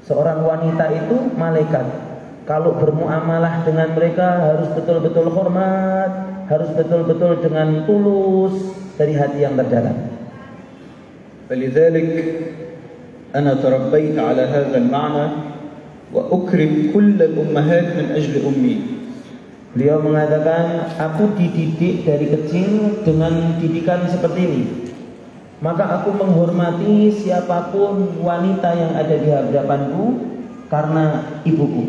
Seorang wanita itu malaikat. Kalau bermuamalah dengan mereka harus betul-betul hormat, harus betul-betul dengan tulus dari hati yang terdalam. فلذلك أنا تربيت على هذا المعنى وأكرم كل الأمهات من أجل أمي. Beliau mengatakan, aku dididik dari kecil dengan didikan seperti ini. Maka aku menghormati siapapun wanita yang ada di hadapanku karena ibuku.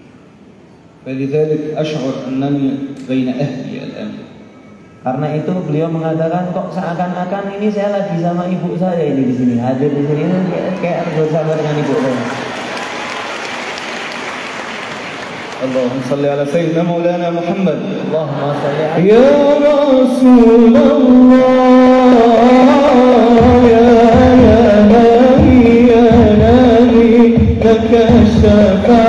فلذلك أشعر أنني بين أهلي الآن. Karena itu beliau mengatakan, kok seakan-akan ini saya lagi sama ibu saya ini di sini, hadir di sini kayak bersama dengan ibu saya. اللهم صل على سيدنا مولانا محمد. اللهم صل على يا رسول الله يا نبي لك الشفاعة